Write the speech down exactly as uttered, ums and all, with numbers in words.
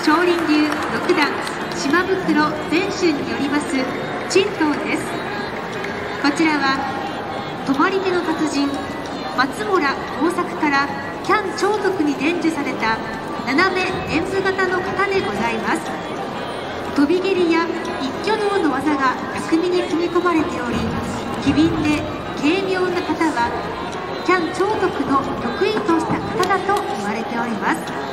少林流六段島袋全春によります珍道です。こちらは泊まり手の達人松村耕作から喜屋武長徳に伝授された斜め円図型の型でございます。飛び蹴りや一挙能の技が巧みに組み込まれており、機敏で軽妙な型は喜屋武長徳の得意とした型だと言われております。